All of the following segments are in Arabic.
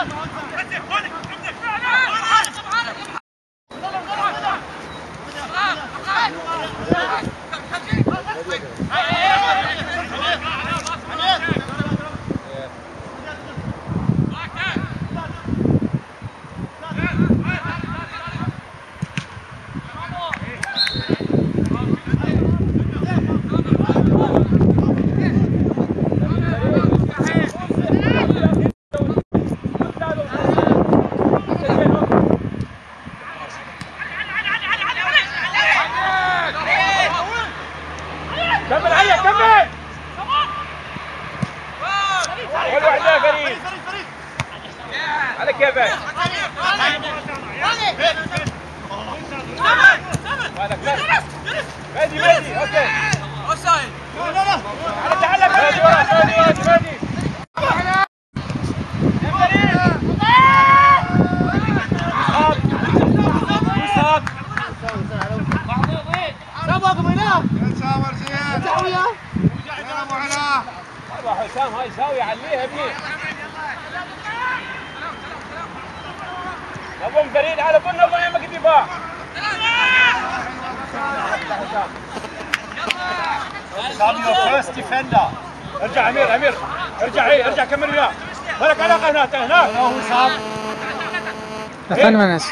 كمل عليك كمل. حلو عليك فريد. عليك يا باشا. مهدي مهدي اوكي. اوفسايد. لا تعال مهدي مهدي. حسام هاي زاوية عليها ابني. ابو فريد على بنا الله يمك الدفاع. سامي فيرست ديفندر. ارجع امير ارجع كمل وياه. مالك علاقة هناك هو صعب. efendim Enes.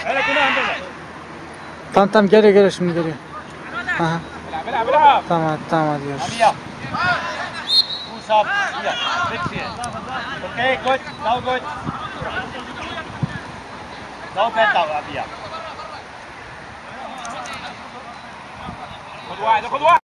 Tamam geliyor şimdi geliyor. Aha. العب. Tamam hadi görüşürüz. صاب اوكي جود ناو جود ناو بنتا ابيا خذ واحد